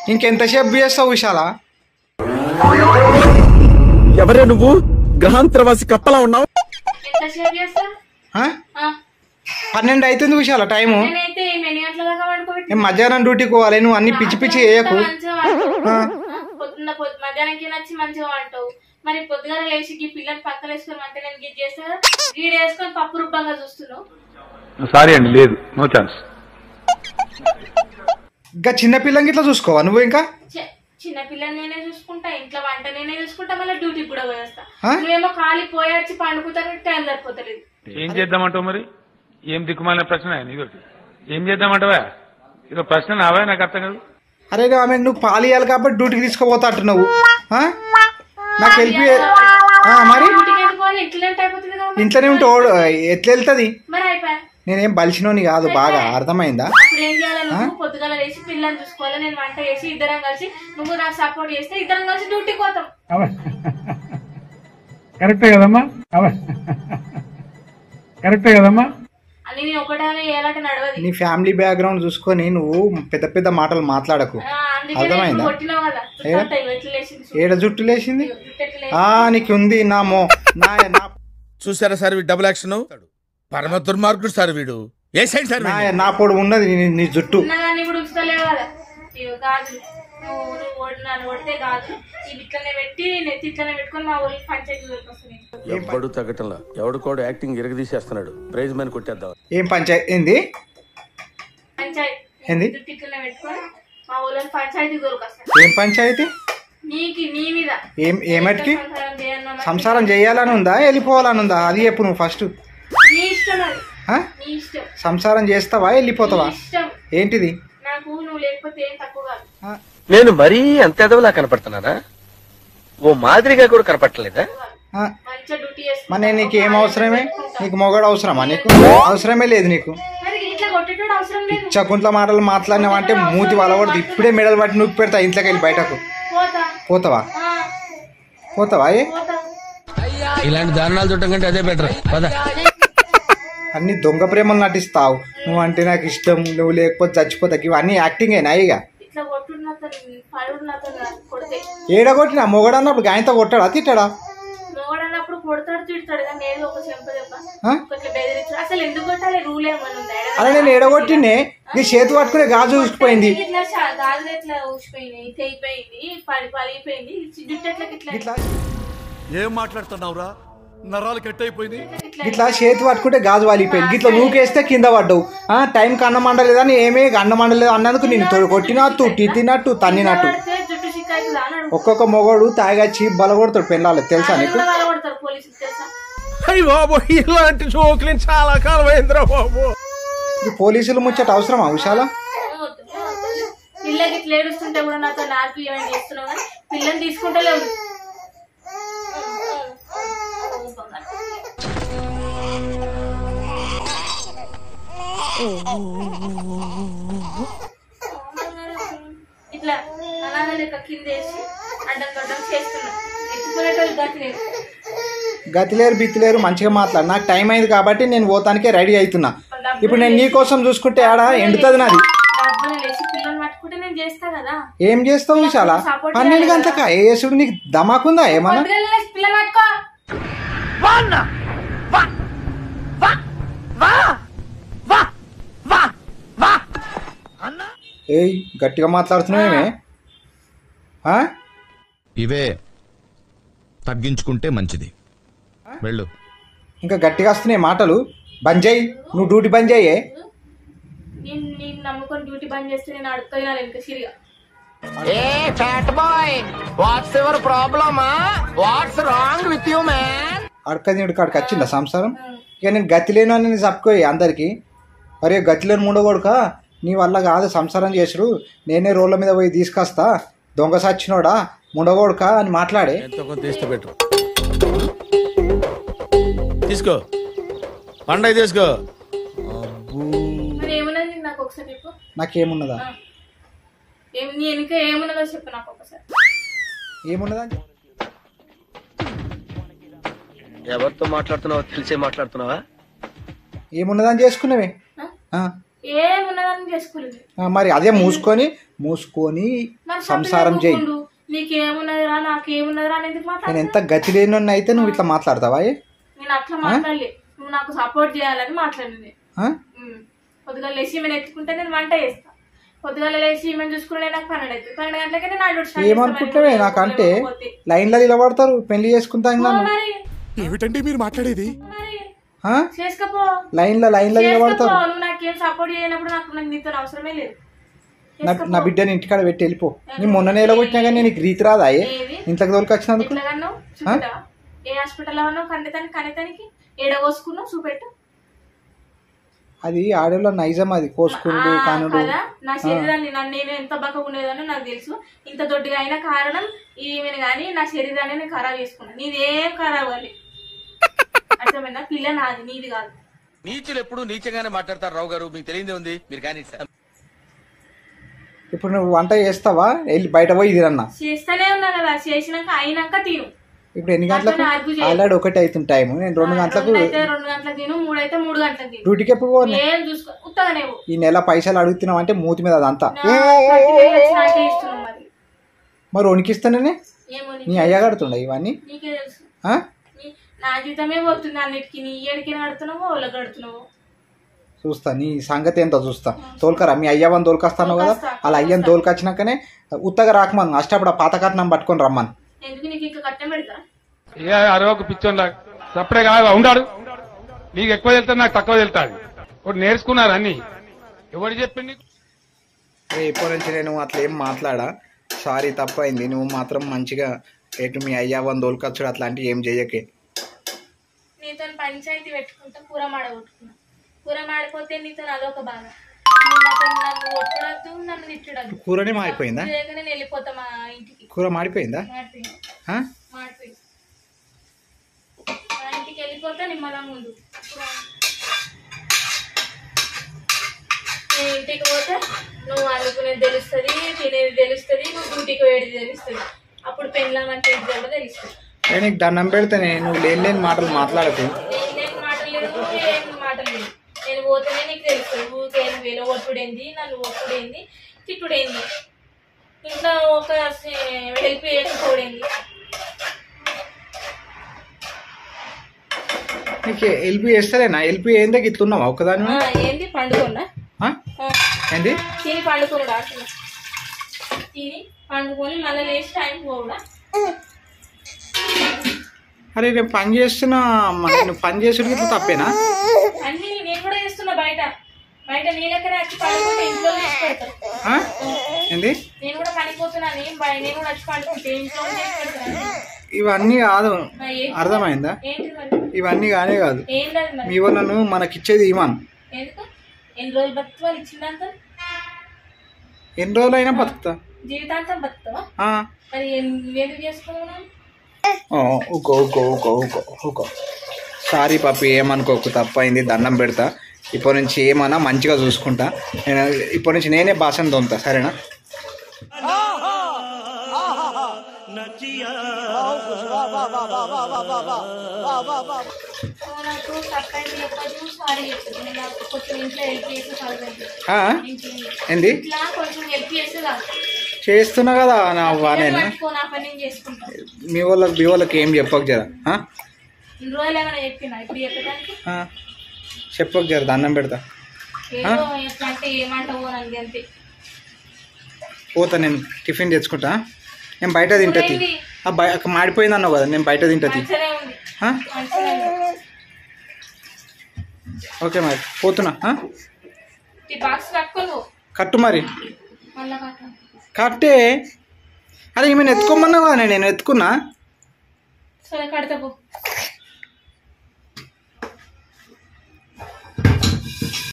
ఇంకెంతసేపు చేస్తావు విశాల? ఎవరే నువ్వు? గ్రహాంతరవాసి కప్పలా ఉన్నావు. 12 అవుతుంది విశాల టైము. మధ్యాహ్నం డ్యూటీకి పోవాలి. నువ్వు అన్ని పిచ్చి పిచ్చి చేయకు. మధ్యాహ్నంకి నచ్చి మంచిగా అంటావు. మరి పొద్దుగాల లేచి పిల్లలు పక్కన వేసుకొని అంటే నేను గిట్ చేస్తా కదా, గీడ వేసుకొని పప్పు రూపంగా చూస్తున్నావు. సారీ అండి, లేదు, నో ఛాన్స్. ఇంకా చిన్న పిల్లలకి ఇట్లా చూసుకోవా నువ్వు? ఇంకా చిన్న పిల్లని నేనే చూసుకుంటా, ఇంట్లో వంట నేనే చూసుకుంటా, మళ్ళీ డ్యూటీ కూడా పోయేస్తా. నువ్వేమో ఖాళీ పోయొచ్చి పండుకుంటాను, టైం సరిపోతలేదు. ఏం చేద్దామంటావు మరి? ఏం దిక్కుమాలిన ప్రశ్న నీతోటి? ఏం చేద్దామంటావా? ఇక ప్రశ్న నావా? నాకు అర్థం కాదు. అరే ఆమె నువ్వు పాలు ఇవ్వాలి కాబట్టి డ్యూటీకి తీసుకుపోతా అంటున్నావు. నాకు హెల్ప్ మరి ఇంట్లోనే ఉంటే ఎట్లా వెళ్తుంది? నేనేం బలిసినోని కాదు, బాగా అర్థమైందా? పొద్దుగాల వేసి పిల్లల్ని చూసుకోవాలి, నేను వంట చేసి ఇద్దరం కలిసి నువ్వు నాకు సపోర్ట్ చేస్తే ఇద్దరం కలిసి డ్యూటీకి పోతాం. కరెక్టే కదమ్మా? కరెక్టే కదమ్మా? అని నేను ఒకటే ఏలాంటి నడవది. నీ ఫ్యామిలీ బ్యాక్గ్రౌండ్ చూసుకొని నువ్వు పెద్ద పెద్ద మాటలు మాట్లాడకు, అర్థమైందా? ఏడ జుట్టు లేచింది? నీకు ఉంది నామో. చూసారా సార్ డబుల్ యాక్షన్? పరమ దుర్మార్గుడు సార్ వీడు. ఏ సైడ్ సార్? నా పొడు ఉన్నది నీ జుట్టు. ఎవడు తగ్గటంలా, ఎవడు కూడా యాక్టింగ్ ఇరగదీసేస్తున్నాడు. ప్రైజ్ మని కొట్టేద్దాం. ఏం పంచాయతీ ఏంది? ఏంది ఏం పంచాయతీ? ఏమటికి? సంసారం చేయాలని ఉందా, వెళ్ళిపోవాలని ఉందా? అది చెప్పు నువ్వు ఫస్ట్. సంసారం చేస్తావా, వెళ్ళిపోతావా? ఏంటిది? నేను మరీ అంత ఎదవలా కనపడుతున్నానా? ఓ మాదిరిగా కూడా కనపడలేదా? మరి నీకు ఏం అవసరమే? నీకు మొగడు అవసరమా? నీకు అవసరమే లేదు. నీకు చకుంట్ల మాటలు మాట్లాడినావంటే మూతి వాళ్ళకూడదు. ఇప్పుడే మెడలు పట్టి నూపి పెడతా ఇంట్లోకి వెళ్ళి బయటకు. పోతావా? పోతావా? ఇలాంటి దారుణాలు చూడటం కంటే అదే బెటర్. అన్ని దొంగ ప్రేమలు నటిస్తావు. నువ్వు అంటే నాకు ఇష్టం, నువ్వు లేకపోతే చచ్చిపోతావు. ఇవన్నీ యాక్టింగ్ అయినా? ఇక ఏడగొట్టినా మొగడు అన్నప్పుడు గాయంతో కొట్టాడా తిట్టాడా? అలా నేను ఏడగొట్టినే నీ చేతి పట్టుకునే గాజు ఊసిపోయింది. ఏం మాట్లాడుతున్నావురా? నరాలు కట్ అయిపోయింది. ఇట్లా చేతి పట్టుకుంటే గాజు వాలిపోయింది. ఇట్లా నూకేస్తే కింద పడ్డావు. టైంకి అన్నం వండలేదని ఏమీ అన్నం వండలేదు అన్నందుకు నేను కొట్టినట్టు తిట్టినట్టు తన్నినట్టు. ఒక్కొక్క మొగోడు తాగచ్చి బలగొడతాడు పెళ్ళాలి, తెలుసా నీకు? ఇలాంటి జోకులు చాలా కాలం అయిందిరా బాబు. పోలీసులు ముచ్చట అవసరమా విశాల? పిల్లకి ఇట్లా ఏడుస్తుంటే కూడా నాతో నాకు ఏమైనా చేస్తున్నావు కానీ పిల్లని తీసుకుంటే లేదు. ఇట్లా అనాథ లెక్క కింద వేసి అడ్డం గడ్డం చేస్తున్నా. ఎత్తుకునేటోళ్ళు గతిలేరు బిత్తిలేరు. మంచిగా మాట్లాడు. నాకు టైం అయింది కాబట్టి నేను పోతానికే రెడీ అవుతున్నా. ఇప్పుడు నేను నీ కోసం చూసుకుంటే ఆడ ఎండుతుంది నాది. ఏం చేస్తావు విశాల? 12 గంటలకా వేసుడు? నీకు దమాకుందా ఏమన్నా? ఏయ్ గట్టిగా మాట్లాడుతున్నావేమే? ఇవే తగ్గించుకుంటే మంచిది. వెళ్ళు. ఇంకా గట్టిగా వస్తున్నాయి మాటలు. బంద్ చేయి. నువ్వు డ్యూటీ బంద్ చేయే. నేను నమ్ముకొని డ్యూటీ బంద్ చేస్తే నేను అడుగుతున్నా ఇంకా సిరిగా. Hey fat boy, what's your problem? What's wrong with you man? అడకది కాడికి వచ్చిందా సంసారం? ఇక నేను గతి లేను అని చెప్పుకోయి అందరికి. అరే గతి లేని ముండగొడుక, నీ వల్ల కాదు సంసారం చేసుడు, నేనే రోడ్ల మీద పోయి తీసుకొస్తా, దొంగ సచ్చినోడా ముండగొడుక అని మాట్లాడే. తీసుకో పండగ తీసుకో. నాకేమున్నదా? ఏమున్నదో చెప్పు నాకు ఒకసారి. ఏమున్నదా? ఎవరితో మాట్లాడుతున్నావో తెలిసే మాట్లాడుతున్నావా? ఏమున్నదని చేసుకున్నావే? ఏమున్నదని చేసుకోలేదు. మరి అదే మూసుకొని మరి సంసారం చేయి. నీకేమున్నదిరా నాకేమున్నదిరా అని ఎందుకు నేను మాట్లాడు? ఎంత గతి లేని అయితే నువ్వు ఇట్లా మాట్లాడతావా? నేను అట్లా మాట్లాడలే, నువ్వు నాకు సపోర్ట్ చేయాలని మాట్లాడింది. పొద్దుగా లేచి ఈమెను ఎత్తుకుంటే నేను వంట చేస్తా, పొద్దుగాల లేచి ఈమెను చూసుకుంటే నాకు 12 అవుతుంది. 12 గంటలకే నేను ఆడు ఏమనుకుంటావే నాకంటే లైన్లో నిలబడతారు పెళ్లి చేసుకుంటా ఏమిటండి మీరు మాట్లాడేది? చేసుకోపో, లైన్లో నిలబడతారు. నువ్వు నాకేం సపోర్ట్ చేయనప్పుడు నాకు నీతో అవసరమే లేదు. నా బిడ్డని ఇంటికాడ పెట్టి వెళ్ళిపో. నీ మొన్ననే ఎలా వచ్చినా కానీ నీకు రీతి రాదా ఇంట్లోకి తోలుకొచ్చినందుకు? ఏ హాస్పిటల్ ఉన్నావు? కనితానికి ఏడ కోసుకున్నావు చూపెట్టు. అది ఆడలో నైజం, అది కోసుకున్నాడు కానుడు. నా శరీరాన్ని నేను ఎంత బక్క ఉండేదానో నాకు తెలుసు. ఇంత దొడ్డిగా అయినా కారణం ఈమెను కానీ నా శరీరాన్ని నేను ఖరాబ్ చేసుకున్నాను. నీదేం ఖరాబ్ కాదు, అర్థమైందా? పిల్ల నాది, నీది కాదు. నీచులు ఎప్పుడు నీచంగానే మాట్లాడతారు రావు గారు, మీకు తెలియదే ఉంది. మీరు కానీ ఇప్పుడు నువ్వు వంట చేస్తావా? వెళ్ళి బయట పోయి తిరన్నా. చేస్తానే ఉన్నా కదా, చేసినాక అయినాక తిను. ఇప్పుడు ఎన్ని గంటలకు? ఆల్రెడీ 1 అవుతుంది టైం. నేను 2 గంటలకు 2 గంటలకు తిను, 3 అయితే 3 గంటలకు తిను. డ్యూటీకి ఎప్పుడు పోను? ఏం చూసుకో, ఉత్తగానే పో. ఈ నెల పైసలు అడుగుతున్నావు అంటే మూతి మీద అదంతా మరి వణికిస్తానే. నీ అయ్య కడుతుండ ఇవన్నీ? నీకే తెలుసు. నా జీతమే పోతుంది అన్నిటికీ. నీ ఏడికి కడుతున్నావో వాళ్ళకి కడుతున్నావో చూస్తా, నీ సంగతి ఏంటో చూస్తా. తోలుకరా మీ అయ్యవని తోలుకొస్తాను కదా, అలా అయ్యని తోలుకొచ్చినాకనే ఉత్తగా రాకమను. అష్టప్పుడు పాత కట్నం పట్టుకొని రమ్మను. ఎందుకు నీకు ఇంకా కట్నం పెడతా? అరవకు పిచ్చోన్లా సప్పుడే కాదు ఉండాడు. నీకు ఎక్కువ వెళ్తాడు, నాకు తక్కువ వెళ్తాడు. ఒకటి నేర్చుకున్నారు అన్ని. ఎవరు చెప్పింది? ఇప్పటి నుంచి నేను అట్లా ఏం మాట్లాడా. సారీ, తప్పైంది. నువ్వు మాత్రం మంచిగా ఎటు మీ అయ్యవని తోలుకొచ్చుడు అట్లాంటివి ఏం చెయ్యకే. నీతో పంచాయతీ పెట్టుకుంటా, కూర మాడగొట్టుకున్నా. కూర మాడిపోతే నీతో అదొక బాధ. నన్ను కొట్టడద్దు, నన్ను తిట్టడద్దు. కూరనే మాడిపోయిందా? నేను వెళ్ళిపోతా మా ఇంటికి. కూర మాడిపోయిందా? మాడిపోయింది. మా ఇంటికి వెళ్ళిపోతా నిమ్మలం ముందు. నేను ఇంటికి పోతే నువ్వు అనుకునేది తెలుస్తుంది, తినేది తెలుస్తుంది, నువ్వు డ్యూటీకి పోయేది తెలుస్తుంది. అప్పుడు పెళ్ళామంటే ఇది కూడా తెలుస్తుంది. నీకు దండం పెడితేనే నువ్వు లేని మాటలు మాట్లాడకు. లేని మాటలు లేదు, ఏం మాటలు లేదు. నేను పోతేనే నీకు తెలుస్తుంది. ఊరికే వేలో ఒట్టుడేంది, నన్ను ఒట్టుడేంది, తిట్టుడేంది, ఇంట్లో ఒక హెల్ప్ చేయకపోవడేంది. నీకు హెల్ప్ చేస్తారేనా? హెల్ప్ ఏందా ఇట్లున్నావా ఒక్కదాని? ఏంది పండుకున్నా? ఏంది తిని పండుకున్నాడు? అసలు తిని పండుకొని మళ్ళీ లేచి టైం పోవడా? అరే నేను పని చేస్తున్నా, నువ్వు పని చేసుడు ఇట్లా తప్పేనా? అన్ని నేను కూడా చేస్తున్నా. బయట నీ దగ్గర వచ్చి పండుకుంటే ఇంట్లో చేసి పెడతారు. ఏంది? నేను కూడా పనిపోతున్నాను, నేను కూడా వచ్చి పండుకుంటే ఇంట్లో చేసి పెడతాను. ఇవన్నీ కాదు, అర్థమైందా? ఏంటి మరి? ఇవన్నీ కానే కాదు. ఏంటది మరి? మీ వాళ్ళను మనకిచ్చేది ఇమాన్. ఎందుకు? ఎన్ని రోజులు బతుకుతావు? ఇచ్చిందంతా ఎన్ని రోజులు అయినా బతుకుతా, జీవితాంతం బతుకుతావా? మరి ఎందుకు చేసుకున్నావు? ఊకో. సారీ పాపి, ఏమనుకోకు, తప్పైంది. దండం పెడతా. ఇప్పటి నుంచి ఏమన్నా మంచిగా చూసుకుంటా. నేను ఇప్పటి నుంచి నేనే భాషను తోముతా, సరేనా? ఏంది చేస్తున్నా కదా నా అవ్వ. నేను మీ వాళ్ళకి ఏం చెప్పకు జర, చెప్పకు జర, దండం పెడతా. పోతా, నేను టిఫిన్ తెచ్చుకుంటా. నేను బయట తింటా. మాడిపోయింది అన్నావు కదా, నేను బయట తింటా. ఓకే మరి పోతున్నా. కట్టు మరి, కట్టే. అరే ఈమెను ఎత్తుకోమన్నావు కదా, నేను ఎత్తుకున్నా. సరే కడతా పో.